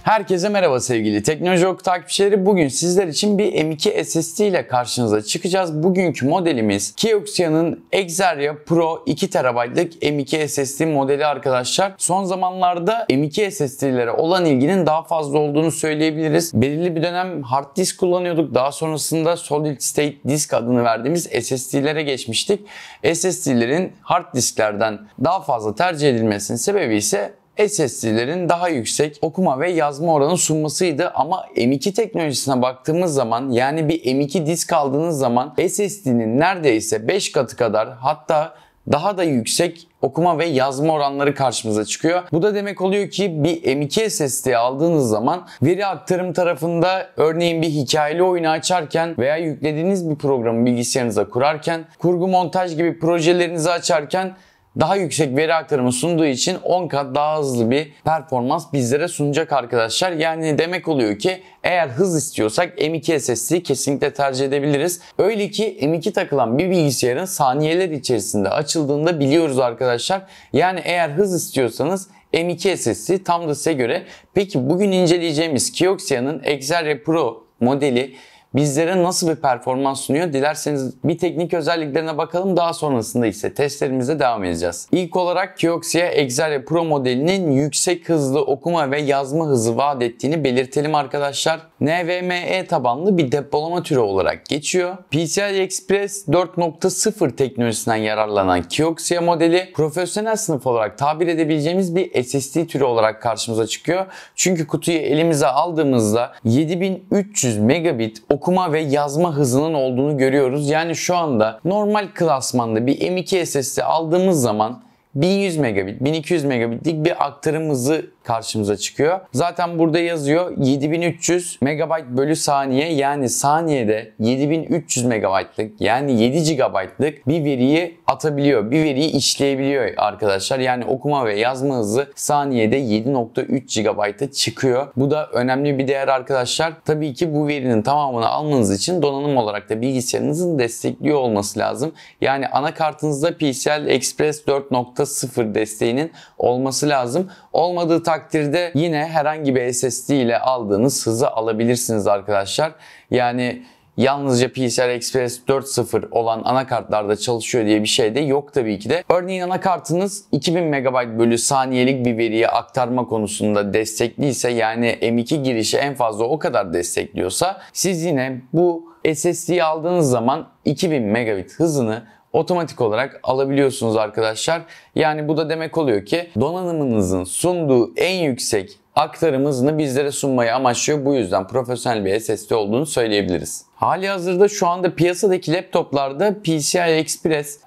Herkese merhaba sevgili Teknoloji Oku takipçileri. Bugün sizler için bir M.2 SSD ile karşınıza çıkacağız. Bugünkü modelimiz Kioxia'nın Exaria Pro 2 TB'lık M.2 SSD modeli arkadaşlar. Son zamanlarda M.2 SSD'lere olan ilginin daha fazla olduğunu söyleyebiliriz. Belirli bir dönem hard disk kullanıyorduk. Daha sonrasında Solid State Disk adını verdiğimiz SSD'lere geçmiştik. SSD'lerin hard disklerden daha fazla tercih edilmesinin sebebi ise SSD'lerin daha yüksek okuma ve yazma oranı sunmasıydı ama M.2 teknolojisine baktığımız zaman, yani bir M.2 disk aldığınız zaman SSD'nin neredeyse 5 katı kadar, hatta daha da yüksek okuma ve yazma oranları karşımıza çıkıyor. Bu da demek oluyor ki bir M.2 SSD aldığınız zaman veri aktarım tarafında, örneğin bir hikayeli oyunu açarken veya yüklediğiniz bir programı bilgisayarınıza kurarken, kurgu montaj gibi projelerinizi açarken daha yüksek veri aktarımı sunduğu için 10 kat daha hızlı bir performans bizlere sunacak arkadaşlar. Yani demek oluyor ki eğer hız istiyorsak M.2 SSD'yi kesinlikle tercih edebiliriz. Öyle ki M.2 takılan bir bilgisayarın saniyeler içerisinde açıldığını biliyoruz arkadaşlar. Yani eğer hız istiyorsanız M.2 SSD tam da size göre. Peki bugün inceleyeceğimiz Kioxia'nın Exaria Pro modeli bizlere nasıl bir performans sunuyor? Dilerseniz bir teknik özelliklerine bakalım. Daha sonrasında ise testlerimize devam edeceğiz. İlk olarak Kioxia Exaria Pro modelinin yüksek hızlı okuma ve yazma hızı vaat ettiğini belirtelim arkadaşlar. NVMe tabanlı bir depolama türü olarak geçiyor. PCI Express 4.0 teknolojisinden yararlanan Kioxia modeli profesyonel sınıf olarak tabir edebileceğimiz bir SSD türü olarak karşımıza çıkıyor. Çünkü kutuyu elimize aldığımızda 7300 megabit okuma ve yazma hızının olduğunu görüyoruz. Yani şu anda normal klasmanda bir M.2 SSD aldığımız zaman 1100 megabit, 1200 megabitlik bir aktarım hızı karşımıza çıkıyor. Zaten burada yazıyor 7300 megabayt bölü saniye, yani saniyede 7300 megabaytlık, yani 7 GB'lık bir veriyi atabiliyor. Bir veriyi işleyebiliyor arkadaşlar. Yani okuma ve yazma hızı saniyede 7.3 GB'a çıkıyor. Bu da önemli bir değer arkadaşlar. Tabii ki bu verinin tamamını almanız için donanım olarak da bilgisayarınızın destekliyor olması lazım. Yani anakartınızda PCI Express 4.0 desteğinin olması lazım. Olmadığı takdirde yine herhangi bir SSD ile aldığınız hızı alabilirsiniz arkadaşlar. Yani yalnızca PCI Express 4.0 olan anakartlarda çalışıyor diye bir şey de yok tabii ki de. Örneğin anakartınız 2000 MB bölü saniyelik bir veriyi aktarma konusunda destekliyse, yani M.2 girişi en fazla o kadar destekliyorsa, siz yine bu SSD'yi aldığınız zaman 2000 megabit hızını otomatik olarak alabiliyorsunuz arkadaşlar. Yani bu da demek oluyor ki donanımınızın sunduğu en yüksek aktarım hızını bizlere sunmayı amaçlıyor. Bu yüzden profesyonel bir SSD olduğunu söyleyebiliriz. Halihazırda şu anda piyasadaki laptoplarda PCI Express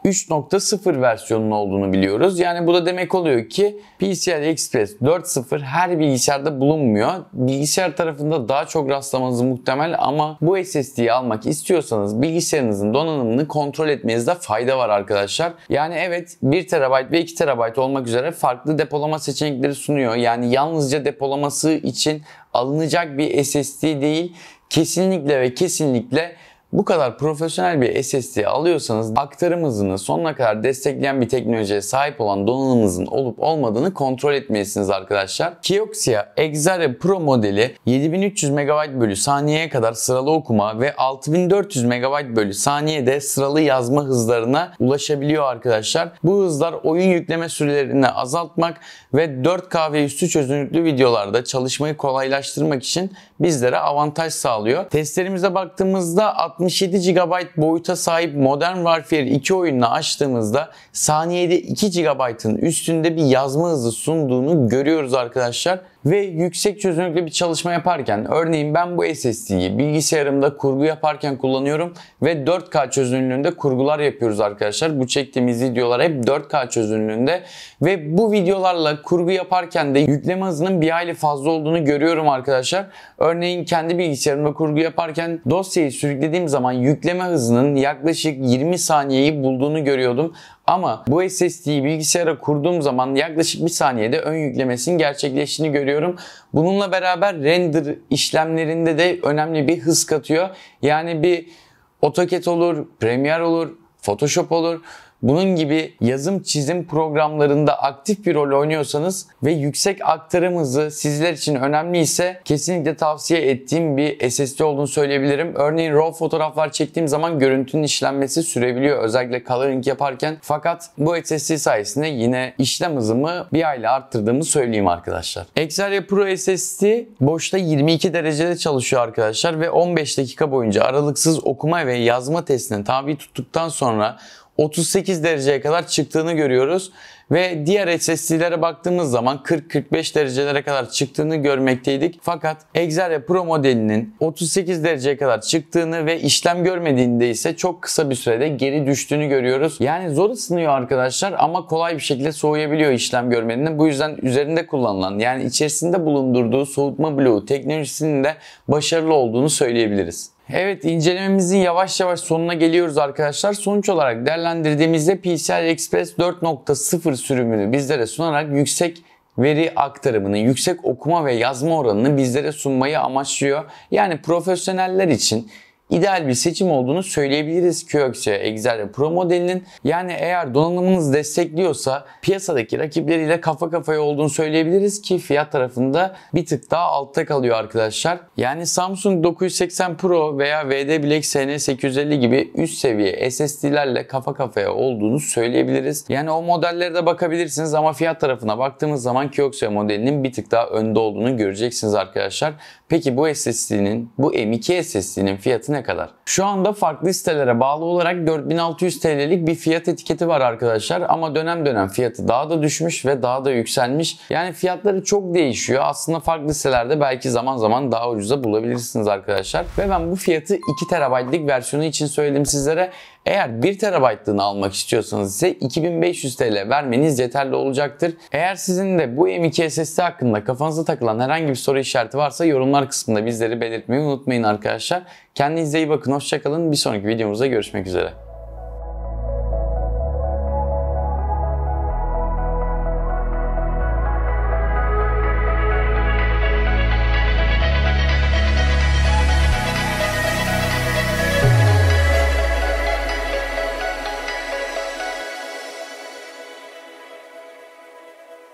3.0 versiyonunun olduğunu biliyoruz. Yani bu da demek oluyor ki PCI Express 4.0 her bilgisayarda bulunmuyor. Bilgisayar tarafında daha çok rastlamanız muhtemel ama bu SSD'yi almak istiyorsanız bilgisayarınızın donanımını kontrol etmenizde fayda var arkadaşlar. Yani evet, 1 TB ve 2 TB olmak üzere farklı depolama seçenekleri sunuyor. Yani yalnızca depolaması için alınacak bir SSD değil. Kesinlikle ve kesinlikle bu kadar profesyonel bir SSD alıyorsanız aktarım hızını sonuna kadar destekleyen bir teknolojiye sahip olan donanımınızın olup olmadığını kontrol etmelisiniz arkadaşlar. Kioxia Exaria Pro modeli 7300 MB bölü saniyeye kadar sıralı okuma ve 6400 MB bölü saniyede sıralı yazma hızlarına ulaşabiliyor arkadaşlar. Bu hızlar oyun yükleme sürelerini azaltmak ve 4K ve üstü çözünürlüklü videolarda çalışmayı kolaylaştırmak için bizlere avantaj sağlıyor. Testlerimize baktığımızda 67 GB boyuta sahip Modern Warfare 2 oyununu açtığımızda saniyede 2 GB'ın üstünde bir yazma hızı sunduğunu görüyoruz arkadaşlar. Ve yüksek çözünürlüklü bir çalışma yaparken, örneğin ben bu SSD'yi bilgisayarımda kurgu yaparken kullanıyorum ve 4K çözünürlüğünde kurgular yapıyoruz arkadaşlar. Bu çektiğimiz videolar hep 4K çözünürlüğünde ve bu videolarla kurgu yaparken de yükleme hızının bir hayli fazla olduğunu görüyorum arkadaşlar. Örneğin kendi bilgisayarımda kurgu yaparken dosyayı sürüklediğim zaman yükleme hızının yaklaşık 20 saniyeyi bulduğunu görüyordum. Ama bu SSD'yi bilgisayara kurduğum zaman yaklaşık 1 saniyede ön yüklemesinin gerçekleştiğini görüyorum. Bununla beraber render işlemlerinde de önemli bir hız katıyor. Yani bir AutoCAD olur, Premiere olur, Photoshop olur. bunun gibi yazım çizim programlarında aktif bir rol oynuyorsanız ve yüksek aktarım hızı sizler için önemli ise kesinlikle tavsiye ettiğim bir SSD olduğunu söyleyebilirim. Örneğin RAW fotoğraflar çektiğim zaman görüntünün işlenmesi sürebiliyor. Özellikle coloring yaparken. Fakat bu SSD sayesinde yine işlem hızımı bir ayla arttırdığımı söyleyeyim arkadaşlar. Exaria Pro SSD boşta 22 derecede çalışıyor arkadaşlar ve 15 dakika boyunca aralıksız okuma ve yazma testine tabi tuttuktan sonra 38 dereceye kadar çıktığını görüyoruz. Ve diğer SSD'lere baktığımız zaman 40-45 derecelere kadar çıktığını görmekteydik. Fakat Exaria Pro modelinin 38 dereceye kadar çıktığını ve işlem görmediğinde ise çok kısa bir sürede geri düştüğünü görüyoruz. Yani zor ısınıyor arkadaşlar ama kolay bir şekilde soğuyabiliyor işlem görmediğinde. Bu yüzden üzerinde kullanılan, yani içerisinde bulundurduğu soğutma bloğu teknolojisinin de başarılı olduğunu söyleyebiliriz. Evet, incelememizin yavaş yavaş sonuna geliyoruz arkadaşlar. Sonuç olarak değerlendirdiğimizde PCI Express 4.0 sürümünü bizlere sunarak yüksek veri aktarımını, yüksek okuma ve yazma oranını bizlere sunmayı amaçlıyor. Yani profesyoneller için ideal bir seçim olduğunu söyleyebiliriz Kioxia Exaria Pro modelinin. Yani eğer donanımınız destekliyorsa piyasadaki rakipleriyle kafa kafaya olduğunu söyleyebiliriz ki fiyat tarafında bir tık daha altta kalıyor arkadaşlar. Yani Samsung 980 Pro veya VD Black SN850 gibi üst seviye SSD'lerle kafa kafaya olduğunu söyleyebiliriz. Yani o modellere de bakabilirsiniz ama fiyat tarafına baktığımız zaman Kioxia modelinin bir tık daha önde olduğunu göreceksiniz arkadaşlar. Peki bu SSD'nin, bu M.2 SSD'nin fiyatı ne kadar? Şu anda farklı sitelere bağlı olarak 4600 TL'lik bir fiyat etiketi var arkadaşlar ama dönem dönem fiyatı daha da düşmüş ve daha da yükselmiş. Yani fiyatları çok değişiyor. Aslında farklı sitelerde belki zaman zaman daha ucuza bulabilirsiniz arkadaşlar. Ve ben bu fiyatı 2 TB'lik versiyonu için söyledim sizlere. Eğer 1 TB'lığını almak istiyorsanız ise 2500 TL vermeniz yeterli olacaktır. Eğer sizin de bu M.2 SSD hakkında kafanıza takılan herhangi bir soru işareti varsa yorumlar kısmında bizleri belirtmeyi unutmayın arkadaşlar. Kendinize iyi bakın, hoşça kalın. Bir sonraki videomuzda görüşmek üzere.